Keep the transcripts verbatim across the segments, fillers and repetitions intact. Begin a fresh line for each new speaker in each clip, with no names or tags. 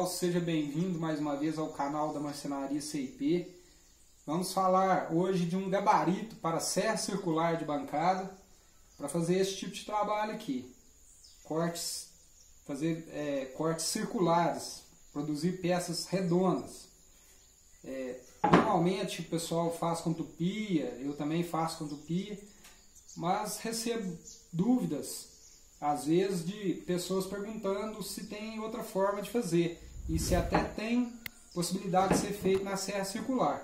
pessoal, seja bem-vindo mais uma vez ao canal da Marcenaria C I P. Vamos falar hoje de um gabarito para serra circular de bancada para fazer esse tipo de trabalho aqui. Cortes, fazer é, cortes circulares, produzir peças redondas. É, normalmente o pessoal faz com tupia, eu também faço com tupia, mas recebo dúvidas às vezes de pessoas perguntando se tem outra forma de fazer e se até tem possibilidade de ser feito na serra circular.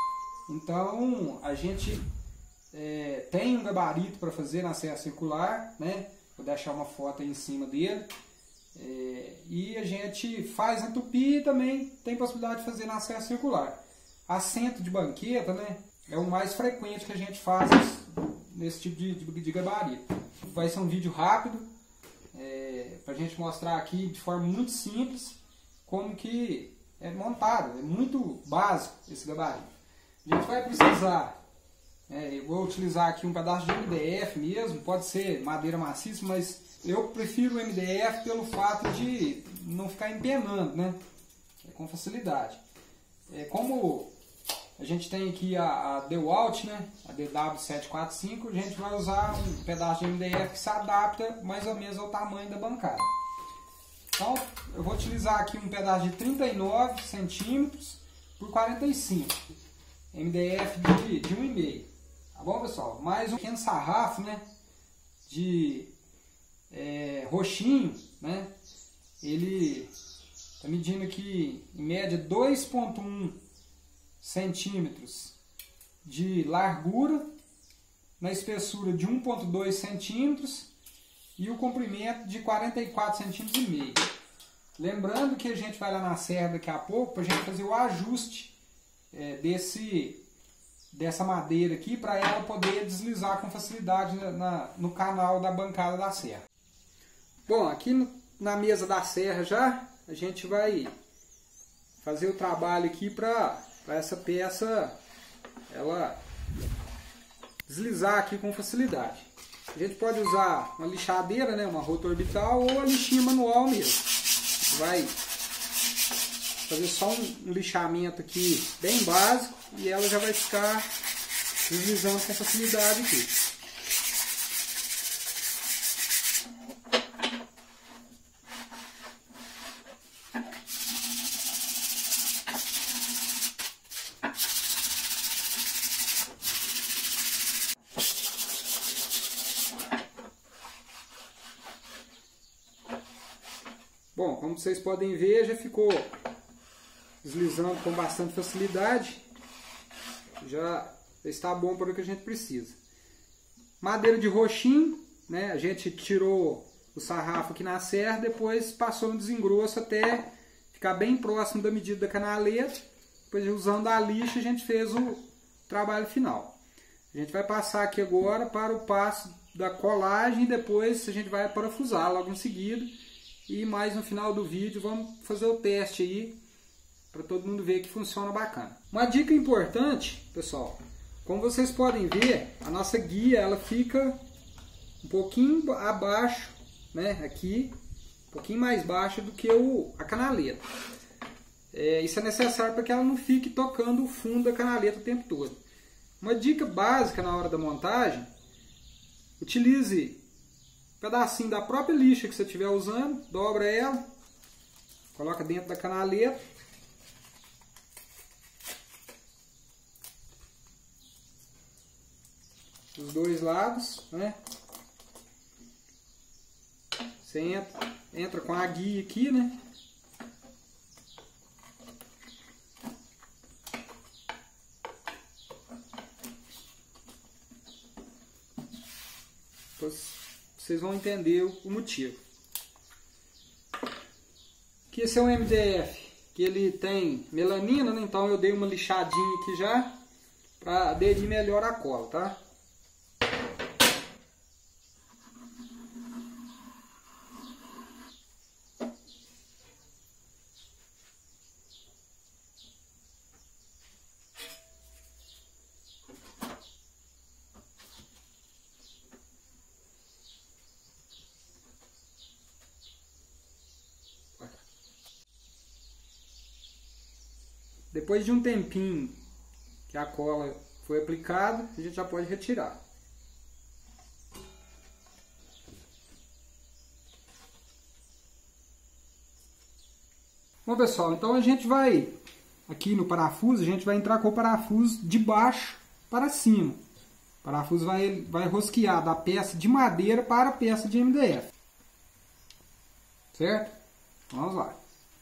Então a gente é, tem um gabarito para fazer na serra circular, né? Vou deixar uma foto aí em cima dele. É, e a gente faz na tupi e também tem possibilidade de fazer na serra circular. Assento de banqueta, né, é o mais frequente que a gente faz nesse tipo de, de, de gabarito. Vai ser um vídeo rápido, é, para a gente mostrar aqui de forma muito simples como que é montado. É muito básico esse gabarito. A gente vai precisar, é, eu vou utilizar aqui um pedaço de M D F mesmo, pode ser madeira maciça, mas eu prefiro o M D F pelo fato de não ficar empenando, né, é, com facilidade. É, como a gente tem aqui a, a DeWalt, né, a D W sete quatro cinco, a gente vai usar um pedaço de M D F que se adapta mais ou menos ao tamanho da bancada. Então eu vou utilizar aqui um pedaço de trinta e nove centímetros por quarenta e cinco, M D F de, de um e meio. Tá bom, pessoal? Mais um pequeno sarrafo, né, de é, roxinho, né, ele está medindo aqui em média dois ponto um centímetros de largura, na espessura de um ponto dois centímetros e o comprimento de quarenta e quatro centímetros e meio. Lembrando que a gente vai lá na serra daqui a pouco para a gente fazer o ajuste é, desse, dessa madeira aqui para ela poder deslizar com facilidade na, na, no canal da bancada da serra. Bom, aqui no, na mesa da serra já a gente vai fazer o trabalho aqui para para essa peça ela deslizar aqui com facilidade. A gente pode usar uma lixadeira, né, uma rota orbital, ou a lixinha manual mesmo. A gente vai fazer só um, um lixamento aqui bem básico e ela já vai ficar deslizando com facilidade aqui. Bom, como vocês podem ver, já ficou deslizando com bastante facilidade. Já está bom para o que a gente precisa. Madeira de roxinho, né? A gente tirou o sarrafo aqui na serra, depois passou no desengroço até ficar bem próximo da medida da canaleta. Depois, usando a lixa, a gente fez o trabalho final. A gente vai passar aqui agora para o passo da colagem e depois a gente vai parafusar logo em seguida. E mais no final do vídeo vamos fazer o teste aí para todo mundo ver que funciona bacana. Uma dica importante, pessoal, como vocês podem ver, a nossa guia ela fica um pouquinho abaixo, né, aqui, um pouquinho mais baixa do que o, a canaleta. É, isso é necessário para que ela não fique tocando o fundo da canaleta o tempo todo. Uma dica básica na hora da montagem, utilize pedacinho da própria lixa que você estiver usando, dobra ela, coloca dentro da canaleta, os dois lados, né? Você entra, entra com a guia aqui, né? Depois vocês vão entender o motivo. Aqui esse é um M D F que ele tem melanina, né? Então eu dei uma lixadinha aqui já para aderir melhor a cola, tá? Depois de um tempinho que a cola foi aplicada, a gente já pode retirar. Bom, pessoal, então a gente vai, aqui no parafuso, a gente vai entrar com o parafuso de baixo para cima. O parafuso vai, vai rosquear da peça de madeira para a peça de M D F. Certo? Vamos lá.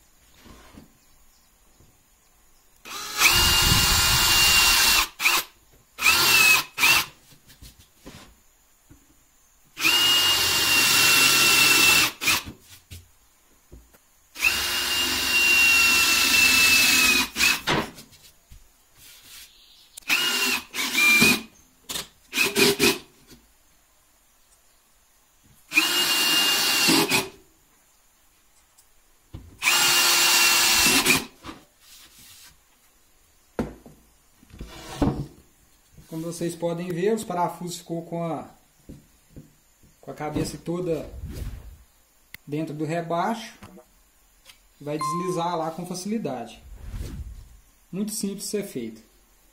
Como vocês podem ver, os parafusos ficou com a, com a cabeça toda dentro do rebaixo. Vai deslizar lá com facilidade. Muito simples de ser feito.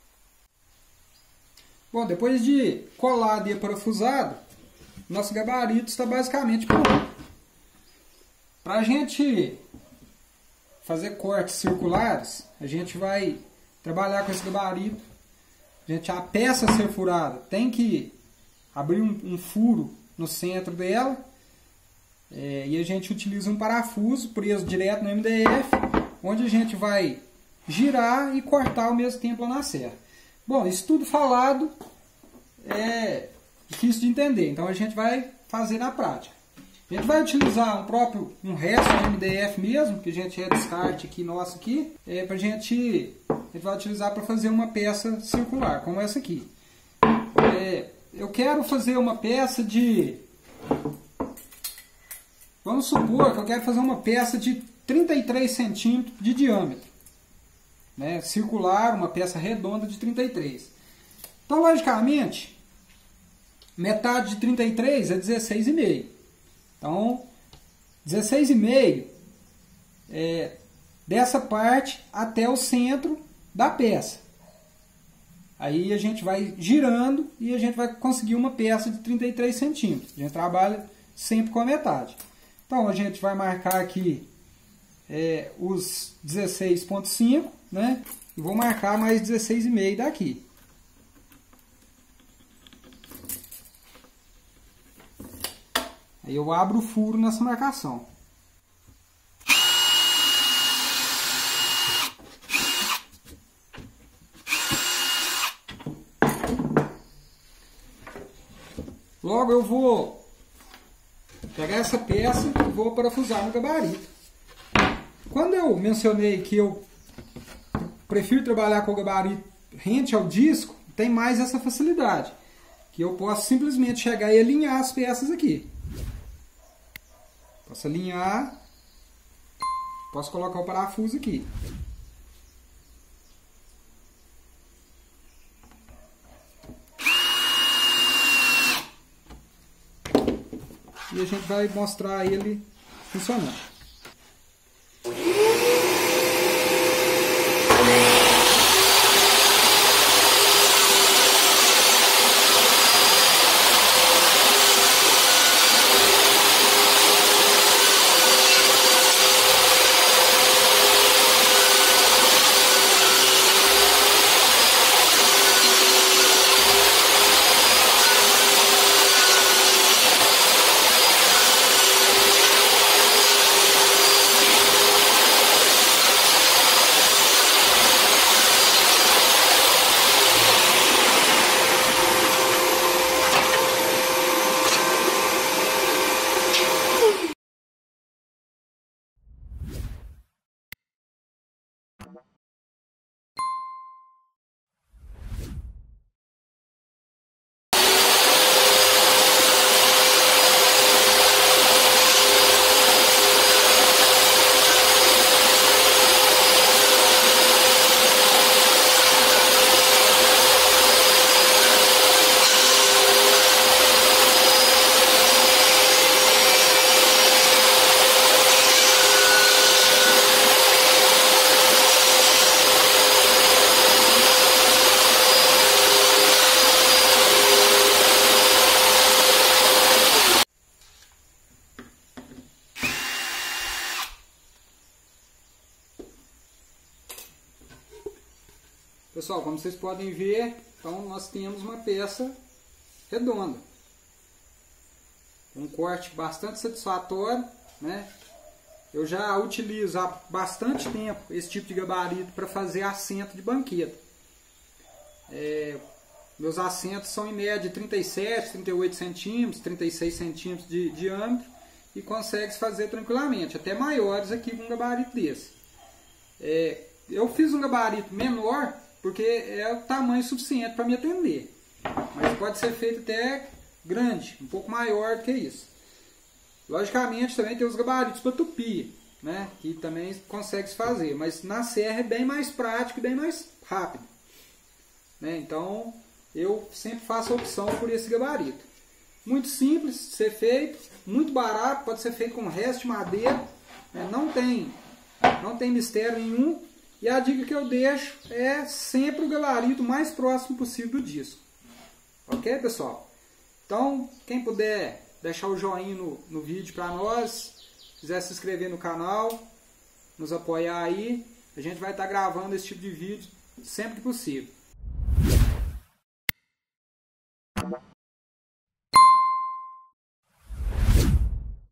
Bom, depois de colado e parafusado, nosso gabarito está basicamente pronto. Para a gente fazer cortes circulares, a gente vai trabalhar com esse gabarito. Gente, a peça a ser furada tem que abrir um, um furo no centro dela, é, e a gente utiliza um parafuso preso direto no M D F, onde a gente vai girar e cortar ao mesmo tempo lá na serra. Bom, isso tudo falado é difícil de entender, então a gente vai fazer na prática. A gente vai utilizar um próprio um resto de M D F mesmo, que a gente é descarte aqui nosso aqui, é, pra gente, a gente vai utilizar para fazer uma peça circular, como essa aqui. É, eu quero fazer uma peça de, vamos supor que eu quero fazer uma peça de trinta e três centímetros de diâmetro, né, circular, uma peça redonda de trinta e três. Então, logicamente, metade de trinta e três é dezesseis vírgula cinco. Então, dezesseis vírgula cinco é dessa parte até o centro da peça. Aí a gente vai girando e a gente vai conseguir uma peça de trinta e três centímetros. A gente trabalha sempre com a metade. Então a gente vai marcar aqui é, os dezesseis vírgula cinco, né? E vou marcar mais dezesseis vírgula cinco daqui. Aí eu abro o furo nessa marcação. Logo eu vou pegar essa peça e vou parafusar no gabarito. Quando eu mencionei que eu prefiro trabalhar com o gabarito rente ao disco, tem mais essa facilidade. Que eu posso simplesmente chegar e alinhar as peças aqui. Posso alinhar, posso colocar o parafuso aqui. E a gente vai mostrar ele funcionando. Pessoal, como vocês podem ver, então nós temos uma peça redonda. Um corte bastante satisfatório, né? Eu já utilizo há bastante tempo esse tipo de gabarito para fazer assento de banqueta. É, meus assentos são em média trinta e sete, trinta e oito centímetros, trinta e seis centímetros de diâmetro e consegue se fazer tranquilamente, até maiores aqui com um gabarito desse. É, eu fiz um gabarito menor porque é o tamanho suficiente para me atender, mas pode ser feito até grande, um pouco maior do que isso. Logicamente também tem os gabaritos para tupi, né, que também consegue se fazer, mas na serra é bem mais prático e bem mais rápido, né? Então eu sempre faço a opção por esse gabarito. Muito simples de ser feito, muito barato, pode ser feito com resto de madeira, né? não, tem, não tem mistério nenhum. E a dica que eu deixo é sempre o gabarito mais próximo possível do disco. Ok, pessoal? Então, quem puder deixar o joinha no, no vídeo para nós, quiser se inscrever no canal, nos apoiar aí, a gente vai estar gravando esse tipo de vídeo sempre que possível.